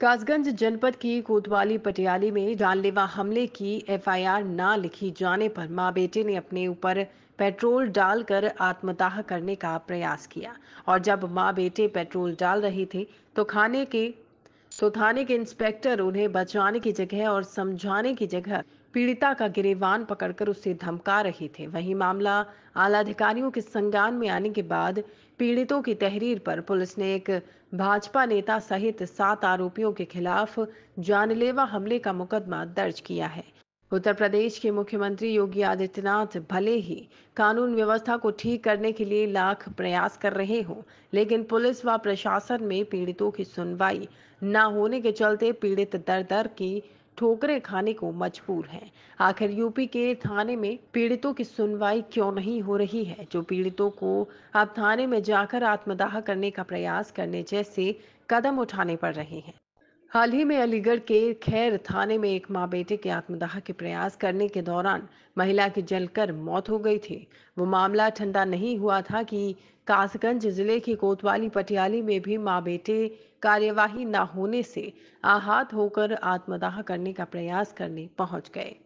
कासगंज जनपद की कोतवाली पटियाली में जानलेवा हमले की एफआईआर न लिखी जाने पर मां बेटे ने अपने ऊपर पेट्रोल डालकर आत्मदाह करने का प्रयास किया। और जब मां बेटे पेट्रोल डाल रहे थे तो थाने के इंस्पेक्टर उन्हें बचाने की जगह और समझाने की जगह पीड़िता का गिरेबान पकड़कर उसे धमका रहे थे। वहीं मामला आला अधिकारियों के संज्ञान में आने के बाद पीड़ितों की तहरीर पर पुलिस ने एक भाजपा नेता सहित 7 आरोपियों के खिलाफ जानलेवा हमले का मुकदमा दर्ज किया है। उत्तर प्रदेश के मुख्यमंत्री योगी आदित्यनाथ भले ही कानून व्यवस्था को ठीक करने के लिए लाख प्रयास कर रहे हों, लेकिन पुलिस व प्रशासन में पीड़ितों की सुनवाई न होने के चलते पीड़ित दर दर की ठोकरें खाने को मजबूर हैं। आखिर यूपी के थाने में पीड़ितों की सुनवाई क्यों नहीं हो रही है, जो पीड़ितों को अब थाने में जाकर आत्मदाह करने का प्रयास करने जैसे कदम उठाने पड़ रहे हैं। हाल ही में अलीगढ़ के खैर थाने में एक मां बेटे के आत्मदाह के प्रयास करने के दौरान महिला की जलकर मौत हो गई थी। वो मामला ठंडा नहीं हुआ था कि कासगंज जिले की कोतवाली पटियाली में भी मां बेटे कार्यवाही न होने से आहत होकर आत्मदाह करने का प्रयास करने पहुंच गए।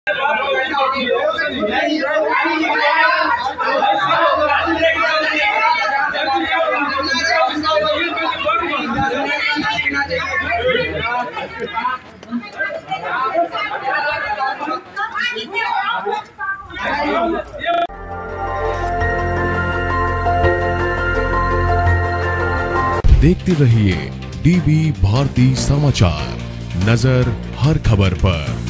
देखते रहिए डीबी भारती समाचार, नजर हर खबर पर।